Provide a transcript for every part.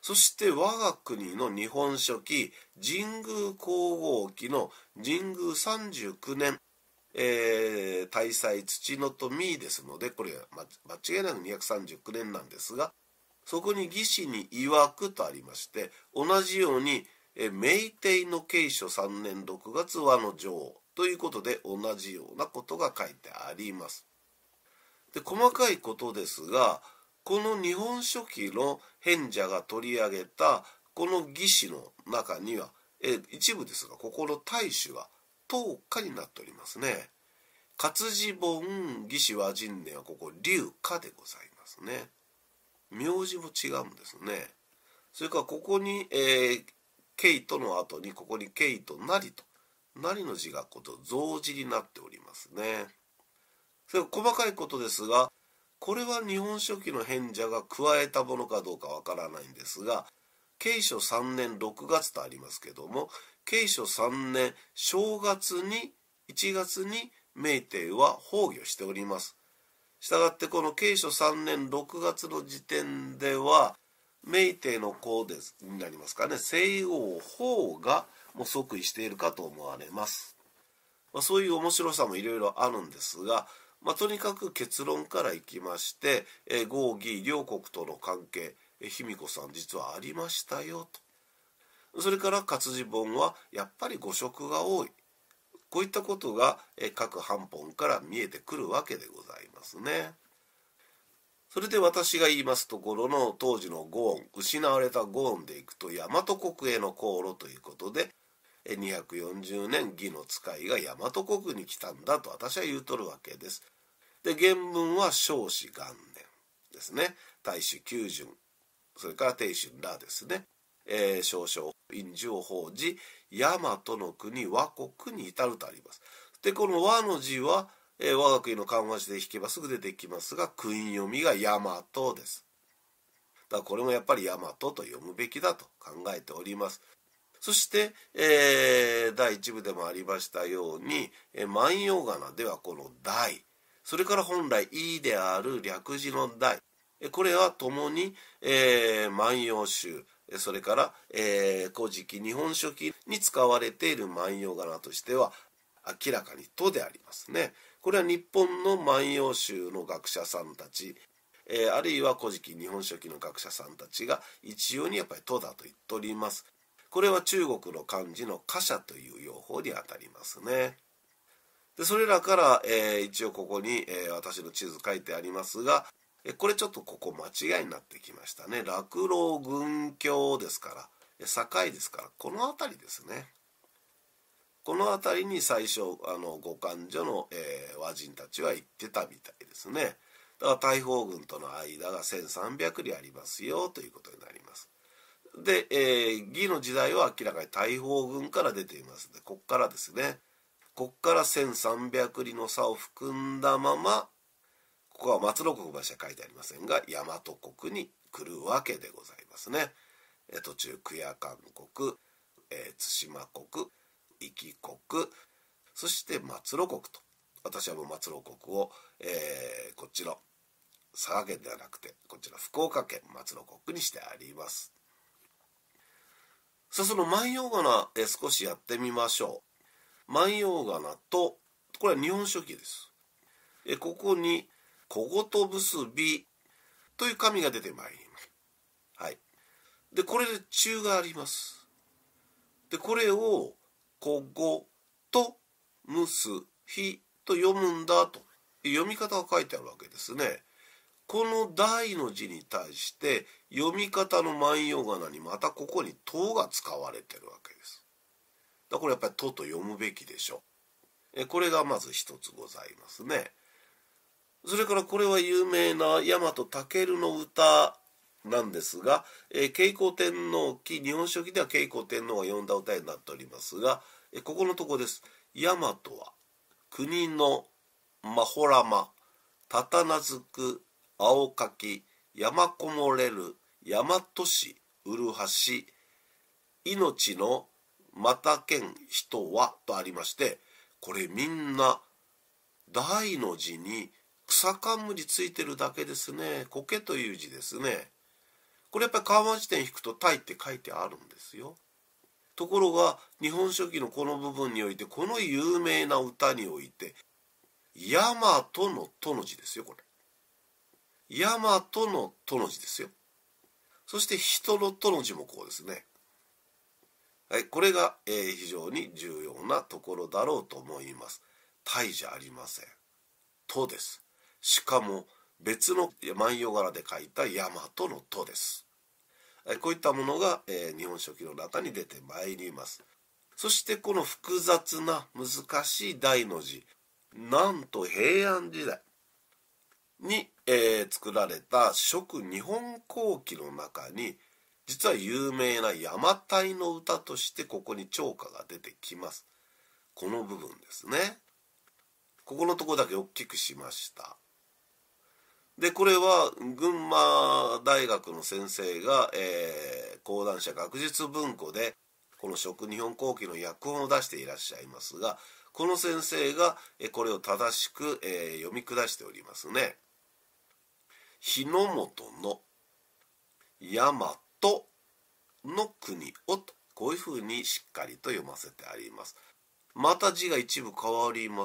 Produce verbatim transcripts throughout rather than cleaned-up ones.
そして我が国の日本書紀神宮皇后記の神宮さんじゅうきゅうねん、えー、大祭土のとみですので、これは間違いなくにひゃくさんじゅうきゅうねんなんですが、そこに義士に曰くとありまして、同じように明帝の慶初さんねんろくがつ和の女王ということで同じようなことが書いてあります。で、細かいことですが、この日本書紀の編者が取り上げたこの義士の中には、え一部ですが、ここの大主が当家になっておりますね。活字本義士和人伝はここ龍家でございますね。名字も違うんですね。それからここに、えー、ケイトの後にここにケイトなりと、なりの字がこと増字になっておりますね。それから細かいことですが、これは日本書紀の編者が加えたものかどうかわからないんですが、慶初さんねんろくがつとありますけども、慶初さんねん正月にいちがつに明帝は崩御しております。したがってこの慶初さんねんろくがつの時点では明帝の子ですになりますかね、西王法がもう即位しているかと思われます。まあ、そういう面白さもいろいろあるんですが、まあ、とにかく結論からいきまして、えー、合義両国との関係、えー、卑弥呼さん実はありましたよと。それから活字本はやっぱり誤植が多い。こういったことが、えー、各版本から見えてくるわけでございますね。それで私が言いますところの当時の語音、失われた語音でいくと大和国への航路ということで、にひゃくよんじゅうねん義の使いが大和国に来たんだと私は言うとるわけです。で、原文は正始元年ですね。大主九順、それから定春らですね。えー、少々印字を報じ、大和の国和国に至るとあります。で、この和の字は、えー、我が国の漢和字で引けばすぐ出てきますが、訓読みが大和です。だからこれもやっぱり大和と読むべきだと考えております。そして、えー、第一部でもありましたように、えー、万葉仮名ではこの大、それから本来意である略字の大、これはともに、えー、万葉集、それから「えー、古事記」日本書紀に使われている万葉仮名としては明らかに「と」でありますね。これは日本の万葉集の学者さんたち、えー、あるいは古事記日本書紀の学者さんたちが一様にやっぱり「と」だと言っております。これは中国の漢字の貨車という用法にあたりますね。でそれらから、えー、一応ここに、えー、私の地図書いてありますが、えこれちょっとここ間違いになってきましたね。落老群峡ですから、境ですから、この辺りですね。この辺りに最初あの五漢所の、えー、和人たちは行ってたみたいですね。だから大宝軍との間がせんさんびゃく里ありますよということになります。で、えー、義の時代は明らかに大宝軍から出ていますので、ここからですね、ここからせんさんびゃく里の差を含んだまま、ここは松野国橋は書いてありませんが、大和国に来るわけでございますね。え途中、久谷韓国、えー、対馬国、壱岐国、そして松野国と。私はもう松野国を、えー、こっちの佐賀県ではなくて、こちら福岡県松野国にしてあります。さあ、その万葉仮名、え少しやってみましょう。万葉仮名と、これは日本書紀です。えここに小言結びという紙が出てまいります。はい。で、これで中があります。で、これを小言結びと読むんだと読み方が書いてあるわけですね。この大の字に対して読み方の万葉仮名にまたここにとが使われてるわけです。だからこれやっぱりとと読むべきでしょう。えこれがまず一つございますね。それからこれは有名な大和武の歌なんですが、えー、慶光天皇記日本書紀では慶光天皇が詠んだ歌になっておりますが、えー、ここのとこです。大和は国のまほらまたたなずく青かき山こもれる大和市うるはし命のまたけん人はとありまして、これみんな大の字に草冠ついてるだけですね。苔という字ですね。 これやっぱり川町点引くと鯛って書いてあるんですよ。ところが「日本書紀」のこの部分において、この有名な歌において大和の「と」の字ですよ。これ大和の「と」の字ですよ。そして人の「と」の字もこうですね。はい、これが、えー、非常に重要なところだろうと思います。鯛じゃありません。とです。しかも別の万葉柄で書いた大和のとです。はい、こういったものが、えー、日本書紀の中に出てまいります。そしてこの複雑な難しい大の字、なんと平安時代に、えー、作られた蜀日本後期の中に、実は有名な邪馬台の歌としてここに釣歌が出てきます。この部分ですね。ここのところだけ大きくしました。でこれは群馬大学の先生が、えー、講談社学術文庫でこの蜀日本後期の訳本を出していらっしゃいますが、この先生がこれを正しく、えー、読み下しておりますね。日の本の大和の国をと、こういうふうにしっかりと読ませてあります。また字が一部変わります。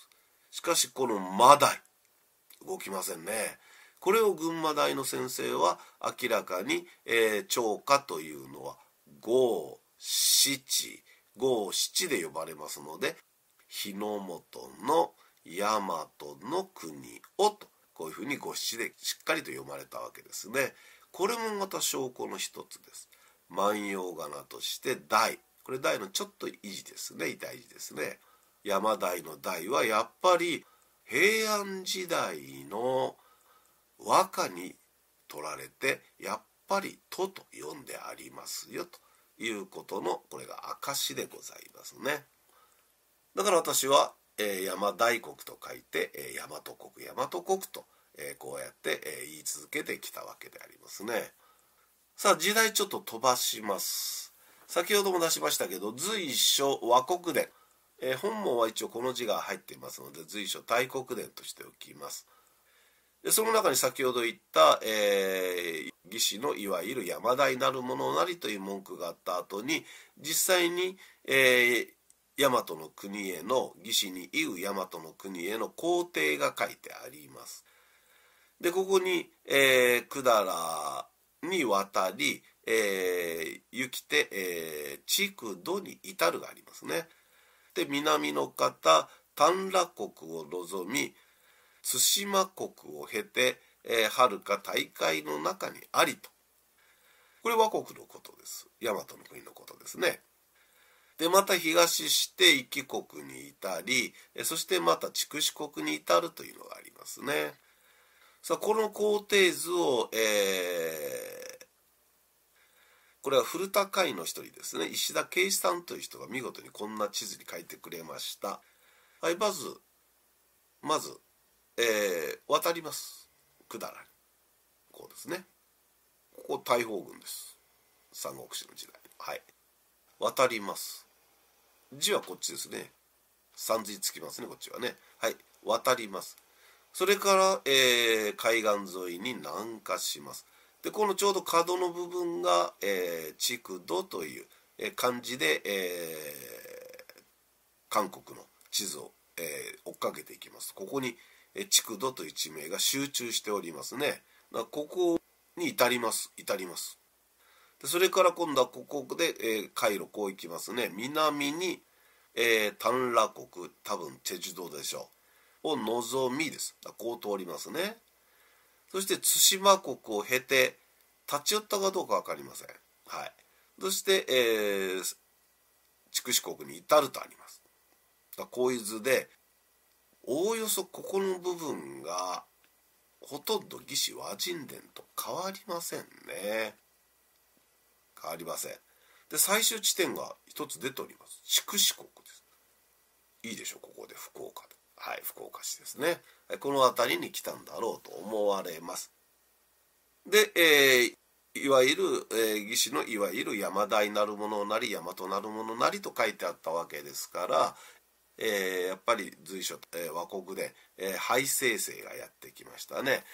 しかしこのマダイ動きませんね。これを群馬大の先生は明らかに、えー、釣歌というのは五七五七で呼ばれますので、日の本の大和の国をと、こういうふうに五七でしっかりと読まれたわけですね。これもまた証拠の一つです。万葉仮名として大、これ大のちょっとい字ですね、痛い字ですね。山大の大はやっぱり平安時代の和歌に取られて、やっぱりとと読んでありますよということの、これが証でございますね。だから私は、えー、山大国と書いて、えー、大和国大和国と、えー、こうやって、えー、言い続けてきたわけでありますね。さあ時代ちょっと飛ばします。先ほども出しましたけど、随所和国伝、えー、本文は一応この字が入っていますので随所大国伝としておきます。でその中に先ほど言った、えー、義士のいわゆる山大なるものなりという文句があった後に、実際に、えー、大和の国への義士に言う大和の国への皇帝が書いてあります。でここに、えー、百済に渡り、えー、行きて、えー、筑土に至るがありますね。で南の方短羅国を望み対馬国を経て、えー、遥か大海の中にありと、これ和国のことです。大和の国のことですね。でまた東して壱岐国に至り、そしてまた筑紫国に至るというのがありますね。さあこの皇帝図を、えー、これは古田会の一人ですね、石田圭一さんという人が見事にこんな地図に書いてくれました。はい、まずまず、えー、渡ります百済に、こうですね。ここ大宝軍です。三国志の時代、はい、渡ります。字はこっちですね。三字つきますね、こっちはね。はい、渡ります。それから、えー、海岸沿いに南下します。でこのちょうど角の部分が、えー、筑土という、えー、漢字で、えー、韓国の地図を、えー、追っかけていきます。ここに、えー、筑土という地名が集中しておりますね。だからここに至ります至りますでそれから今度はここで、えー、海路こう行きますね。南に、えー、短羅国、多分チェジュ島でしょうを望みです。こう通りますね。そして対馬国を経て立ち寄ったかどうか分かりません。はい、そして、えー、筑紫国に至るとあります。こういう図でおおよそここの部分がほとんど義士和人伝と変わりませんね。変わりません。で最終地点が一つ出ております。筑紫国です。いいでしょう、ここで福岡で。はい、福岡市ですね。この辺りに来たんだろうと思われます。で、えー、いわゆる、えー、義士のいわゆる山大なるものなり大和なるものなりと書いてあったわけですから、えー、やっぱり随所、えー、和国で、えー、敗生生がやってきましたね。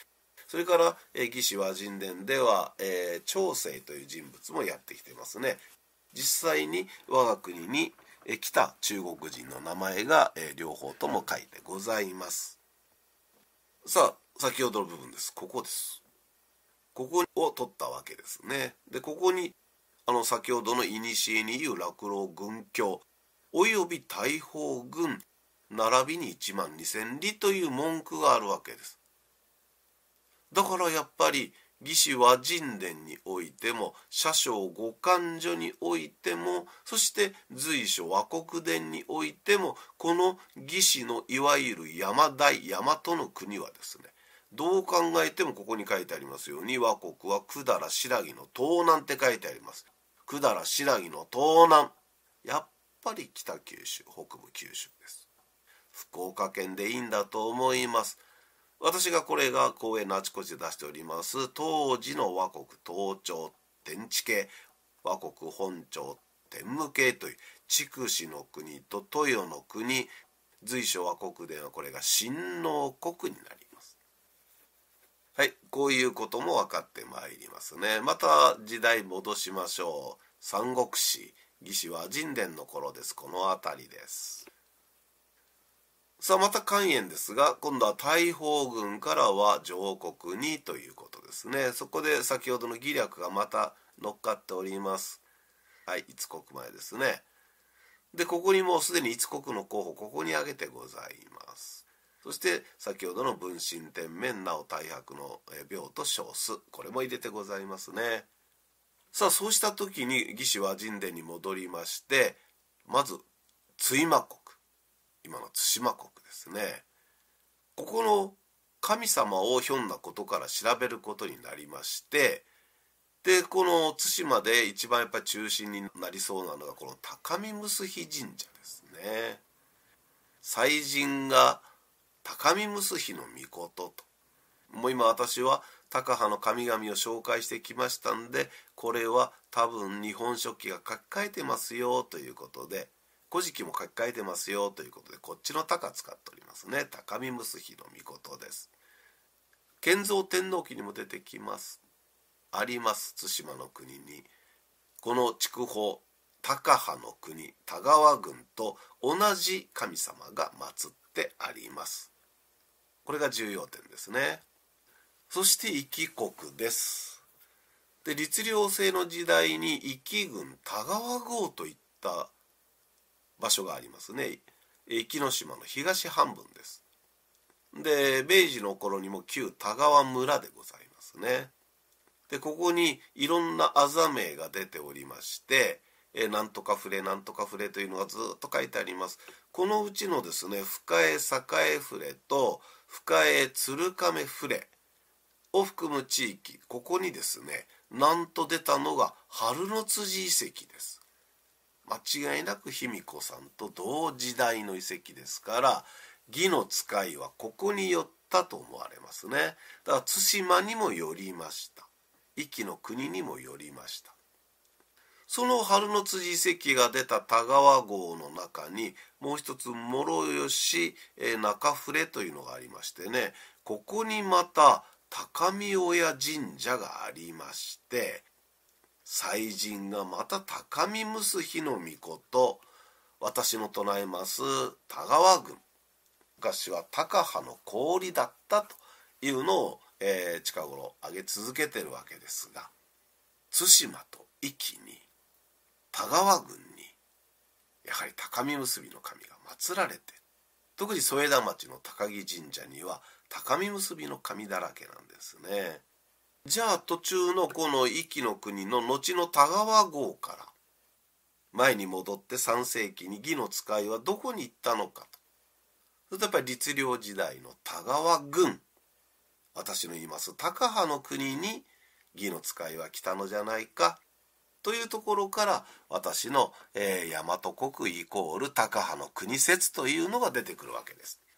それから、えー、魏志倭人伝では、えー、長生という人物もやってきてますね。実際に我が国に、えー、来た中国人の名前が、えー、両方とも書いてございます。さあ、先ほどの部分です。ここです。ここを取ったわけですね。で、ここにあの先ほどの古に言う落老軍教および大砲軍並びにいちまんにせん里という文句があるわけです。だからやっぱり魏志倭人伝においても社章五漢書においてもそして随所倭国伝においてもこの魏志のいわゆる邪大大和の国はですね、どう考えてもここに書いてありますように倭国は百済新羅の東南って書いてあります。百済新羅の東南、やっぱり北九州北部九州です。福岡県でいいんだと思います。私がこれが公園のあちこちで出しております当時の倭国東朝天地系倭国本朝天武系という筑紫の国と豊の国随所倭国伝はこれが親王国になります。はい、こういうことも分かってまいりますね。また時代戻しましょう。三国志魏志倭人伝の頃です。この辺りです。さあまた関燕ですが、今度は大砲軍からは上国にということですね。そこで先ほどの義略がまた乗っかっております。はい、五国前ですね。でここにもうすでに五国の候補ここに挙げてございます。そして先ほどの文心天面直大伯の病と称す、これも入れてございますね。さあそうした時に魏志倭人伝に戻りまして、まず対馬国、今の対馬国ですね。ここの神様をひょんなことから調べることになりまして、でこの対馬で一番やっぱり中心になりそうなのがこの高見臼比神社ですね。祭神が高見臼比の命と、もう今私は高派の神々を紹介してきましたんで、これは多分日本書紀が書き換えてますよということで、古事記も書き換えてますよということで、こっちの高使っておりますね。高見臼比の命です。建造天皇記にも出てきますあります。対馬の国にこの筑豊高派の国田川郡と同じ神様が祀ってあります。これが重要点ですね。そして壱岐国です。で律令制の時代に壱岐郡田川郷といった場所がありますね。壱岐島の東半分です。で明治の頃にも旧田川村でございますね。でここにいろんなあざ名が出ておりまして、えなんとか触れなんとか触れというのがずっと書いてあります。このうちのですね、深江栄触れと深江鶴亀触れを含む地域、ここにですね、なんと出たのが春の辻遺跡です。間違いなく卑弥呼さんと同時代の遺跡ですから、魏の使いはここに寄ったと思われますね。だから対馬にも寄りました。壱岐の国にも寄りました。その春の辻遺跡が出た田川郷の中にもう一つ諸吉、えー、中触というのがありましてね、ここにまた高見親神社がありまして、祭神がまた高見臼比の命と、私の唱えます田川郡、昔は高派の氷だったというのを、えー、近頃挙げ続けてるわけですが、対馬と壱岐に田川郡にやはり高見臼比の神が祀られて、特に添田町の高木神社には高見臼比の神だらけなんですね。じゃあ途中のこの壱岐の国の後の田川郷から前に戻ってさん世紀に魏の使いはどこに行ったのかと。それとやっぱり律令時代の田川郡、私の言います高派の国に魏の使いは来たのじゃないかというところから私の、えー、大和国イコール高派の国説というのが出てくるわけです。